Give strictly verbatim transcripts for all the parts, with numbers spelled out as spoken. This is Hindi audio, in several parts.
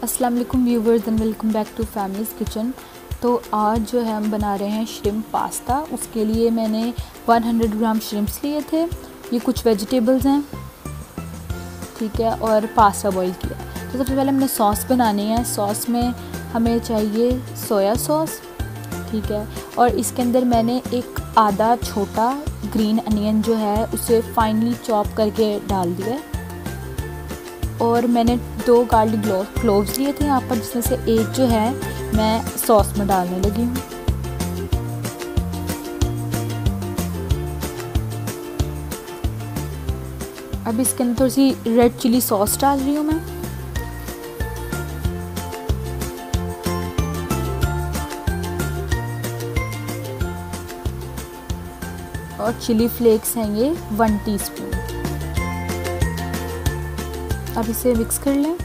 अस्सलाम वालेकुम viewers and welcome back to families kitchen. तो आज जो है हम बना रहे हैं श्रिम्प पास्ता। उसके लिए मैंने सौ ग्राम श्रिम्प्स लिए थे। ये कुछ वेजिटेबल्स हैं, ठीक है, और पास्ता बॉईल किया। तो सबसे पहले हमने सॉस बनानी है। सॉस में हमें चाहिए सोया सॉस, ठीक है, और इसके अंदर मैंने एक आधा छोटा ग्रीन अनियन जो है उसे फाइनली चॉप करके डाल दिया है। और मैंने दो गार्लिक क्लोव्स लिए थे यहाँ पर, जिसमें से एक जो है मैं सॉस में डालने लगी हूँ। अब इसके अंदर थोड़ी सी रेड चिली सॉस डाल रही हूँ मैं। और चिली फ्लेक्स हैं ये वन टीस्पून। अब इसे मिक्स कर लें।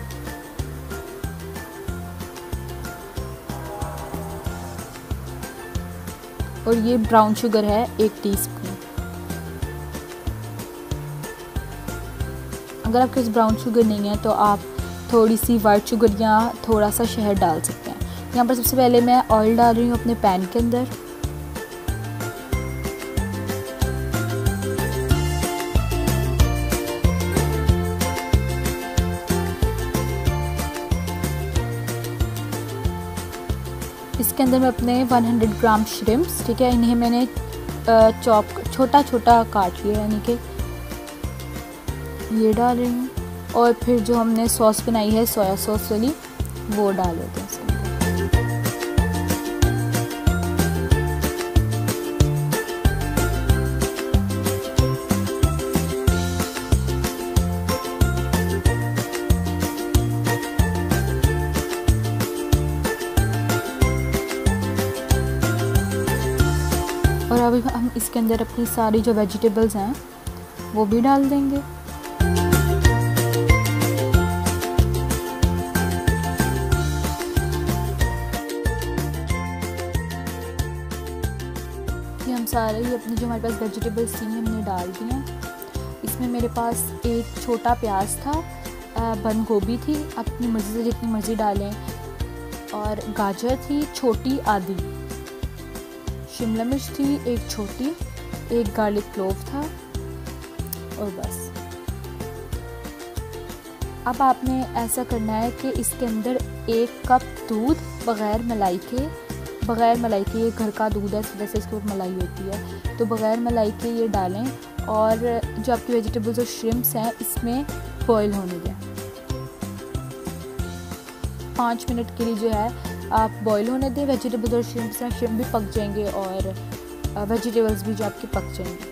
और ये ब्राउन शुगर है एक टीस्पून। अगर आपके पास ब्राउन शुगर नहीं है तो आप थोड़ी सी वाइट शुगर या थोड़ा सा शहद डाल सकते हैं। यहाँ पर सबसे पहले मैं ऑयल डाल रही हूँ अपने पैन के अंदर। इसके अंदर मैं अपने सौ ग्राम श्रिम्प्स, ठीक है, इन्हें मैंने चॉप छोटा छोटा काट लिया, यानी कि ये डाल रही हूँ। और फिर जो हमने सॉस बनाई है सोया सॉस वाली, वो डाल देते हैं इसके अंदर। और अभी हम इसके अंदर अपनी सारी जो वेजिटेबल्स हैं वो भी डाल देंगे। ये हम सारे ही अपनी जो हमारे पास वेजिटेबल्स थी हमने डाल दी हैं। इसमें मेरे पास एक छोटा प्याज था, बंद गोभी थी, अपनी मर्ज़ी से जितनी मर्ज़ी डालें, और गाजर थी छोटी आधी, शिमला मिर्च थी एक छोटी, एक गार्लिक क्लोव था, और बस। अब आपने ऐसा करना है कि इसके अंदर एक कप दूध बग़ैर मलाई के बग़ैर मलाई के ये घर का दूध है, इस वजह से इसके ऊपर मलाई होती है, तो बग़ैर मलाई के ये डालें। और जो आपकी वेजिटेबल्स और श्रिम्प्स हैं इसमें बॉईल होने दें। पाँच मिनट के लिए जो है आप बॉईल होने दें। वेजिटेबल्स और श्रिम्प्स हैं, श्रिम्प भी पक जाएंगे और वेजिटेबल्स भी जो आपके पक जाएंगे।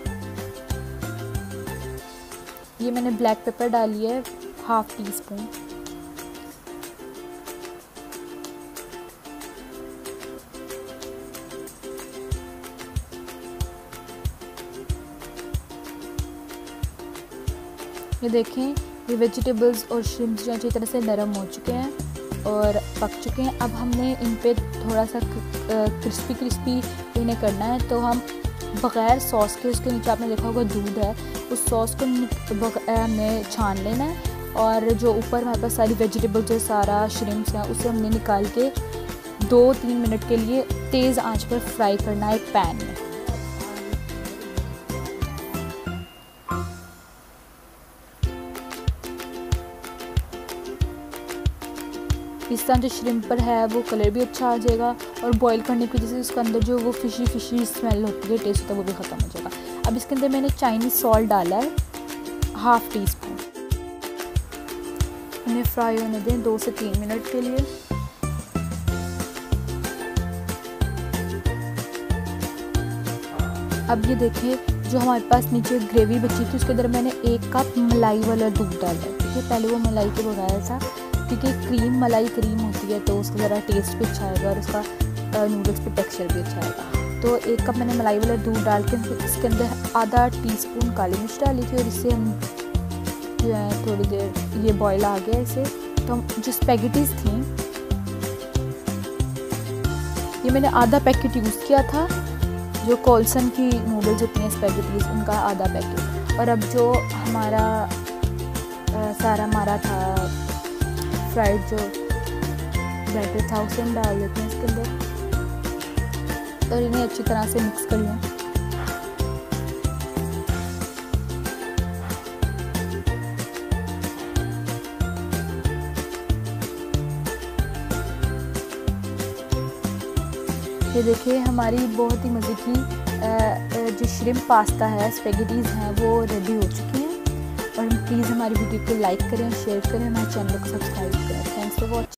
ये मैंने ब्लैक पेपर डाली है हाफ टी स्पून। ये देखें, ये वेजिटेबल्स और श्रिम्प्स जो अच्छी तरह से नरम हो चुके हैं और पक चुके हैं। अब हमने इन पे थोड़ा सा क्रिस्पी क्रिस्पी इन्हें करना है, तो हम बग़ैर सॉस के, उसके नीचे आपने देखा होगा दूध है, उस सॉस को हमने छान लेना है। और जो ऊपर हमारे पास सारी वेजिटेबल्स और सारा श्रिम्प्स हैं उसे हमने निकाल के दो तीन मिनट के लिए तेज़ आंच पर फ्राई करना है एक पैन में। इस तरह जो श्रिम्प पर है वो कलर भी अच्छा आ जाएगा, और बॉईल करने की वजह से उसके अंदर जो वो फिशी फिशी स्मेल होती है, टेस्ट होता है, वो भी ख़त्म हो जाएगा। अब इसके अंदर मैंने चाइनीज़ सॉल्ट डाला है हाफ़ टी स्पून। उन्हें फ्राई होने दें दो से तीन मिनट के लिए। अब ये देखिए, जो हमारे पास नीचे ग्रेवी बची थी उसके अंदर मैंने एक कप मलाई वाला दूध डाला है, ठीक है। पहले वो मलाई के बगैर था, क्योंकि क्रीम मलाई क्रीम होती है तो उसका ज़रा टेस्ट भी अच्छा आएगा और उसका नूडल्स पे टेक्सचर भी अच्छा आएगा। तो एक कप मैंने मलाई वाला दूध डाल के इसके अंदर आधा टीस्पून काली मिर्च डाली थी, और इससे हम जो है थोड़ी देर ये बॉयल आ गया इसे। तो हम जो स्पैगेटीज़ थी, ये मैंने आधा पैकेट यूज़ किया था, जो कोल्सन की नूडल्स होती हैं स्पैगेटीज़, उनका आधा पैकेट। और अब जो हमारा सारा हमारा था फ्राइड जो बैटर था उसे हम डाल देते हैं इसके अंदर और इन्हें अच्छी तरह से मिक्स कर लें। ये देखिए हमारी बहुत ही मज़े की जो श्रिम्प पास्ता है, स्पेगेटीज़ हैं, वो रेडी हो चुकी हैं। और प्लीज़ हमारी वीडियो को लाइक करें, शेयर करें, हमारे चैनल को सब्सक्राइब करें। Thanks for watching.